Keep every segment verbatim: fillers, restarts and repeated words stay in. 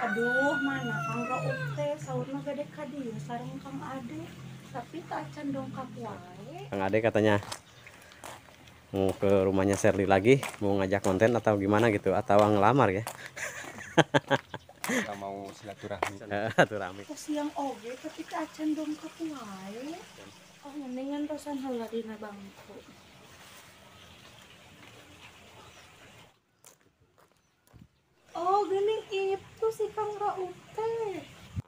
Aduh, mana Kang Rauf teh saurna gede ka dieu sareng Kang Ade, tapi tak acan dongkap wae. Kang Ade katanya mau ke rumahnya Sherly lagi, mau ngajak konten atau gimana gitu, atau ngelamar ya. Kita mau silaturahmi. Silaturahmi. Pas siang oge tapi tak acan dongkap wae. Oh, mendingan tosan heula dina bangku. Oh, geuning itu si Kang Rauf teh.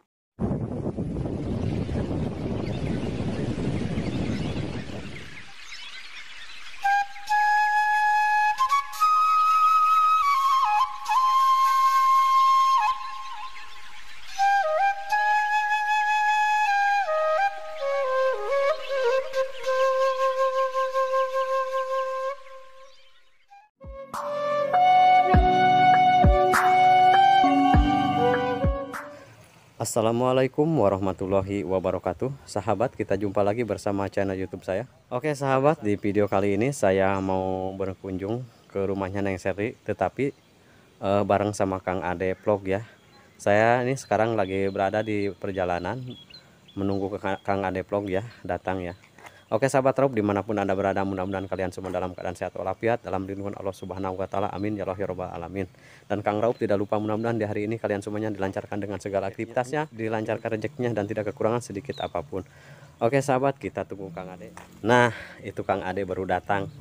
Assalamualaikum warahmatullahi wabarakatuh. Sahabat, kita jumpa lagi bersama channel YouTube saya. Oke sahabat, di video kali ini saya mau berkunjung ke rumahnya Neng Sherly, tetapi eh, bareng sama Kang Ade Vlog ya. Saya ini sekarang lagi berada di perjalanan menunggu ke Kang Ade Vlog ya, datang ya. Oke sahabat Rob, dimanapun Anda berada, mudah-mudahan kalian semua dalam keadaan sehat walafiat, dalam lindungan Allah Subhanahu wa Ta'ala. Amin ya Allah ya Rabbal alamin. Dan Kang Rauf tidak lupa, mudah-mudahan di hari ini kalian semuanya dilancarkan dengan segala aktivitasnya, dilancarkan rezekinya, dan tidak kekurangan sedikit apapun. Oke sahabat, kita tunggu Kang Ade. Nah, itu Kang Ade baru datang.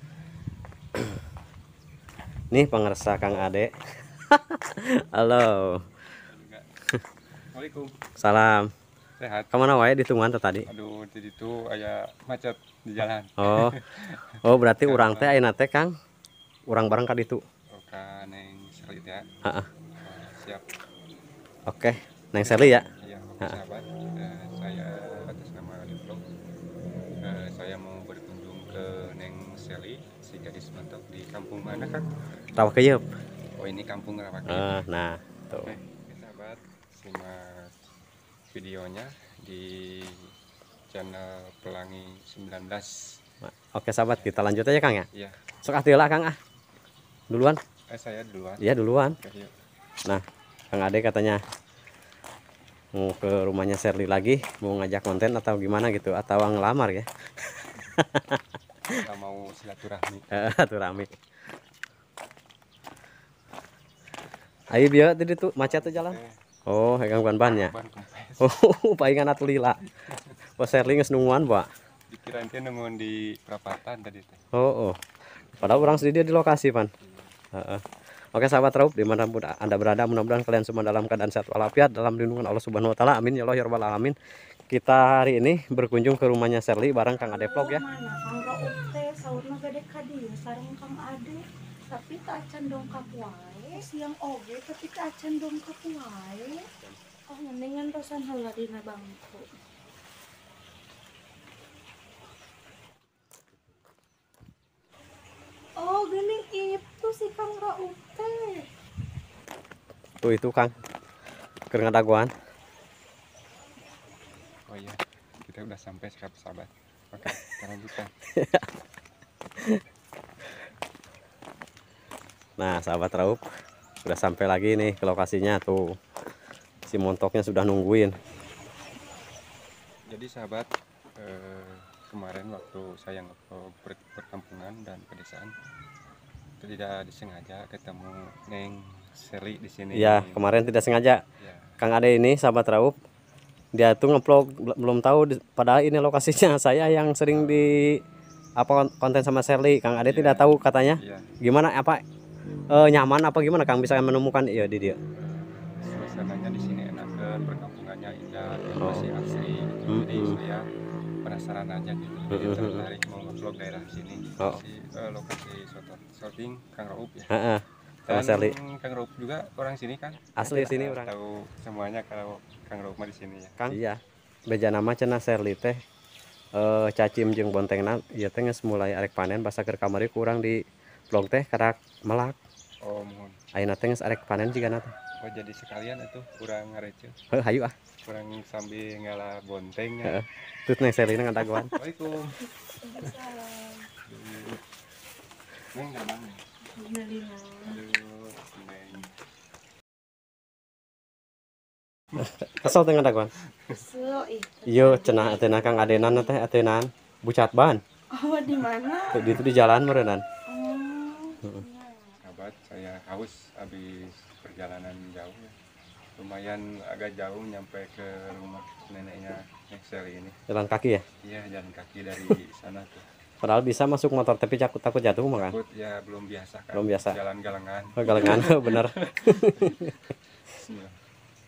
Nih pengersa Kang Ade. Halo. Assalamualaikum. Salam. Sehat. Kemana wae ditungguan tadi? Aduh, di situ aya macet di jalan. Oh. Oh, berarti urang teh ayeuna teh Kang. Urang bareng ka ditu. Oh, ka Neng Sherly ya. Heeh. Oh, siap. Oke, Neng Sherly ya. Iya, oke sahabat. Eh, saya atas nama Ade Vlog. Eh, saya mau berkunjung ke Neng Sherly, si gadis mentok di kampung mana Kang? Rawakeuyeub. Oh, ini kampung Rawakeuyeub. Eh, nah, tuh. Oke, oke, sahabat, simak videonya di channel Pelangi sembilan belas. Oke sahabat, kita lanjut aja Kang ya. Iya. Sok atilah Kang ah. Duluan. Eh, saya duluan. Iya duluan. Oke, yuk. Nah, Kang Ade katanya mau ke rumahnya Sherly lagi, mau ngajak konten atau gimana gitu, atau ngelamar ya. Kita mau silaturahmi. Silaturahmi. Ayo biar tadi tuh macet tuh jalan. Oh, hegang ban-bannya. Ban kempes. Oh, palingan atuh lila. Pas Sherly geus nungguan, Pak. Dikirain teh nungguin di perapatan tadi teh. Oh, oh. Padahal orang sendiri di lokasi, Pan. Heeh. Oke sahabat Rauf, dimanapun Anda berada, mudah-mudahan kalian semua dalam keadaan sehat walafiat, dalam lindungan Allah Subhanahu wa Ta'ala. Amin ya Allah ya Rabbal alamin. Kita hari ini berkunjung ke rumahnya Sherly bareng Kang Ade Vlog ya. Mana Kang Rauf teh saurna gede ka dieu sareng Kang Ade, tapi tak acan dongkap wae. Siang oge tapi tak acan dongkap wae. Oh, mendingan tosan heula dina bangku. Oh, geuning itu si Kang Rauf teh. Tuh itu Kang. Keur ngadaguan. Oh iya, kita udah sampai sahabat-sahabat. Oke, kita lanjutkan. Nah, sahabat Rauf, sudah sampai lagi nih ke lokasinya tuh. Si montoknya sudah nungguin. Jadi sahabat, eh, kemarin waktu saya nge-vlog per- perkampungan dan pedesaan, itu tidak disengaja ketemu Neng Sherly di sini. Iya, kemarin tidak sengaja. Ya, Kang Ade ini sahabat Rauf, dia tuh ngevlog belum tahu di- padahal ini lokasinya saya yang sering di apa konten sama Sherly. Kang Ade Iya. tidak tahu katanya. iya. Gimana apa eh, nyaman apa gimana Kang bisa menemukan iya di dia. Suasananya di sini enak, kan perkampungannya indah, Oh. masih asri. Mm-mm. Jadi saya penasaran aja gitu. Jadi Mm-mm. tertarik mau nge-vlog daerah sini. Oh. Lokasi, eh, lokasi shot- shooting Kang Rauf ya. Heeh. Sama Dan Sherly. Kang Rauf juga orang sini kan? Asli Kita sini orang. tahu semuanya kalau Kang Rauf mah di sini ya. Kang. Iya. Beja nama cenah Sherly teh eh cacim jeung bontengna ieu teh geus mulai arek panen basa keur kamari kurang di vlog teh karak melak. Oh, mohon. Ayeuna teh geus arek panen jigana teh. Oh, jadi sekalian itu kurang ngarece. Heuh hayu ah. Kurang sambil ngalah bontengnya. Heeh. Tut Neng Sherly ngadaguan. Assalamualaikum. Waalaikumsalam. Neng gamang nih. Alhamdulillah. Aduh, Neng. Kesel teh ngadaguan. So ih. Iya cenah ateuna Kang Adenan teh ateunan bucat ban. Oh, di mana? Di itu di jalan meureunnan. Oh. Sahabat, saya haus habis perjalanan jauh ya. Lumayan agak jauh nyampe ke rumah neneknya yang Sally ini. Jalan kaki ya. Iya, jalan kaki dari sana tuh. Padahal bisa masuk motor tapi takut takut jatuh mah kan. Takut ya belum biasa kan. Belum biasa. Jalan galengan. Oh, galengan bener. Bismillah.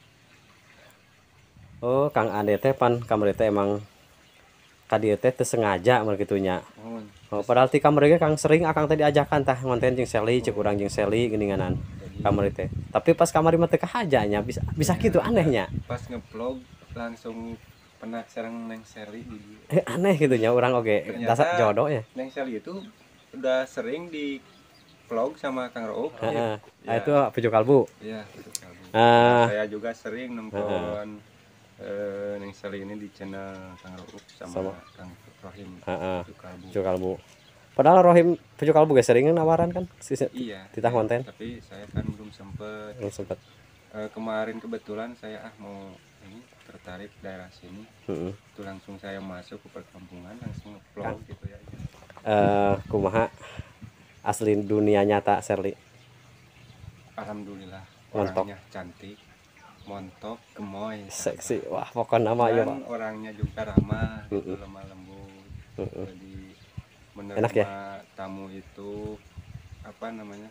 Oh, Kang Ade teh pan kamari teh emang kadieu teh teu sengaja meureun kitu nya. Mohon. Oh, padahal ti kamari ge Kang sering akang teh diajakan tah ngonten jeung Sally, ceuk urang jeung Sally geuninganan kamari teh. Tapi pas kamari mah teu kahaja nya, bisa bisa kitu anehnya. Pas nge-vlog langsung pernah sareng Neng Sally di Eh, aneh gitu nya urang oge. Ternyata- Dasar jodoh ya. Neng Sally itu udah sering di vlog sama Kang Roop. Heeh. Ah, Ya. itu pucuk kalbu. Iya, betul kalbu. Ah. Saya juga sering nonton eh, Neng Sally ini di channel Kang Roop sama, Sama. Kang Rohim. Heeh. Pucuk kalbu. Pucuk kalbu. Padahal Rohim pucuk kalbu ge sering nawaran kan si Iya. titah iya. konten. Tapi saya kan belum sempet. Belum sempet. Eh, kemarin kebetulan saya ah mau ini tertarik daerah sini. Heeh. Itu langsung saya masuk ke perkampungan langsung vlog gitu ya. Eh, kumaha asli dunia nyata Sally? Alhamdulillah Montok. orangnya cantik, montok, gemoy, Seksi. Wah, pokoknya nama ya, dan Pak. orangnya juga ramah, gitu, Mm-mm. lemah lembut. Mm-mm. Jadi menerima Enak ya? tamu itu apa namanya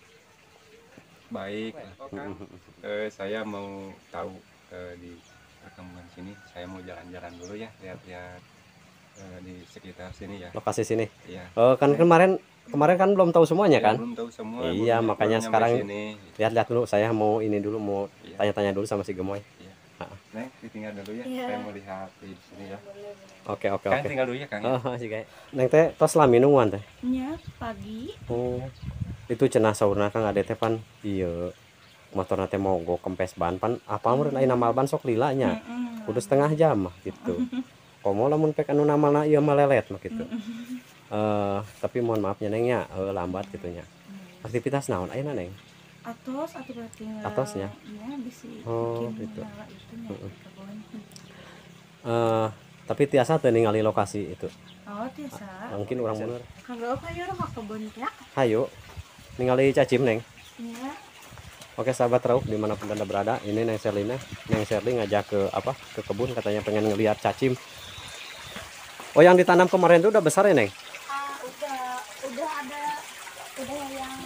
baik. lah. Eh, saya mau tahu eh, di perkampungan sini, saya mau jalan-jalan dulu ya, lihat-lihat eh, di sekitar sini ya. Lokasi sini. Iya. Oh, kan kemarin kemarin kan belum tahu semuanya Saya kan? belum tahu semua. Iya, baru- makanya baru nyampe sekarang sini. Lihat-lihat dulu, saya mau ini dulu mau Iya. tanya-tanya dulu sama si Gemoy. Iya. Ah. Neng, ditinggal dulu ya. Iya. Saya mau lihat di sini ya. Oke, oke, Kang oke. tinggal dulu ya, Kang. Oh, sih kayak. Neng teh tos lami nungguan teh. Nya pagi. Oh. Itu cenah saurna Kang Ade teh pan ieu motorna teh mogok kempes ban pan apa meureun aya namal ban sok lila nya. Mm-mm. Kudu setengah jam mah gitu. Komo lamun pek anu namalna ieu mah lelet mah gitu. Eh, tapi mohon maaf nya Neng nya, eh, lambat gitu nya. Aktivitas naon ayeuna Neng? Atos atau berarti nggak? Atosnya? Iya bisa. Oh, bikin gitu. nyala itu nya Mm-mm. di kebun. Eh, tapi tiasa teu ningali lokasi itu. Oh tiasa. Mungkin orang bener. Kalau kayu orang kebun ya. Hayo. Ningali cacim Neng. Iya. Oke sahabat Rauf dimanapun anda berada, ini Neng Sherlina, Neng Sherly ngajak ke apa ke kebun katanya pengen ngelihat cacim. Oh yang ditanam kemarin itu udah besar ya Neng? Ah, udah udah ada udah yang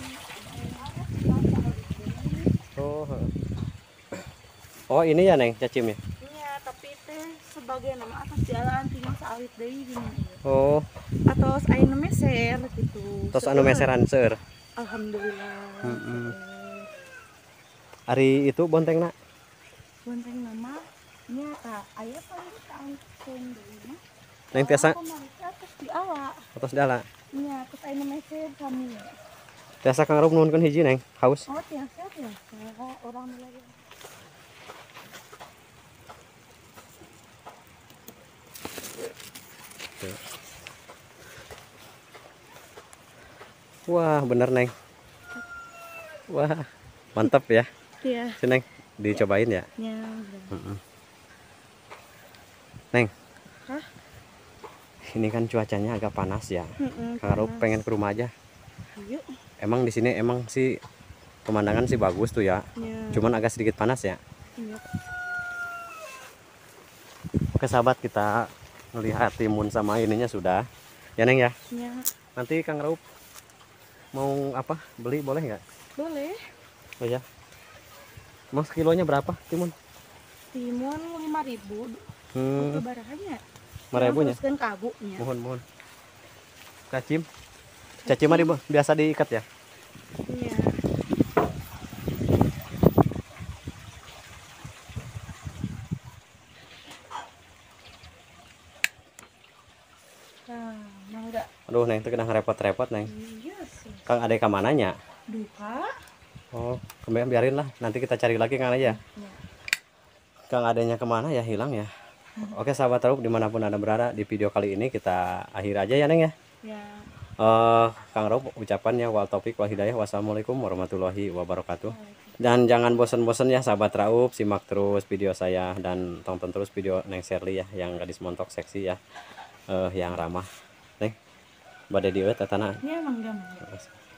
Oh, heeh. Oh ini ya Neng cacimnya. iya tapi teh sebagai nama atas jalan tinggal sawit deui gini. Oh, Atos aya meser gitu. terus anu meseran seur. Alhamdulillah. Mm-mm. Ari itu bonteng nak. Bonteng nama nya ta aya paling kaangkeun deui mah. Neng tiasa Atas di awak. atas dala. Nya terus aya meser kami. Tiasa Kang Rauf nuhunkeun hiji Neng, haus. Oh tiasa tiasa orang mulai. Wah bener Neng. Wah mantap ya. Iya. Si Neng dicobain ya. Nya. Mm-mm. Neng. Hah? Ini kan cuacanya agak panas ya. Heeh. Kang Rauf pengen ke rumah aja. Ayo. Emang di sini emang sih pemandangan sih bagus tuh ya. Nya. Cuman agak sedikit panas ya. Iya. Oke sahabat kita melihat timun sama ininya sudah. Ya Neng ya. Nya. Nanti Kang Rauf mau apa? Beli boleh nggak? Boleh. Oh ya. Mas kilonya berapa timun? Timun lima ribu. Hmm, Kebarahannya. lima ribunya. Teruskan kabunya. Mohon mohon. Cacim. Cacim mah di- biasa diikat ya. Iya. Nah, mangga. Aduh Neng itu kena repot-repot Neng. Iya sih. Kang ada kemananya? Duka. Oh, kemudian biarin lah. Nanti kita cari lagi Kang aja. Ya. Kang adanya kemana ya hilang ya. Oke sahabat Rauf dimanapun anda berada di video kali ini kita akhir aja ya Neng ya. Ya. Eh Kang Rauf ucapannya wal taufiq wal hidayah wassalamualaikum warahmatullahi wabarakatuh. Waalaikumsalam. Dan jangan bosan-bosan ya sahabat Raup, simak terus video saya dan tonton terus video Neng Sherly ya yang gadis montok seksi ya, eh, yang ramah. Neng, badai dieu tatana. Ini emang gampang.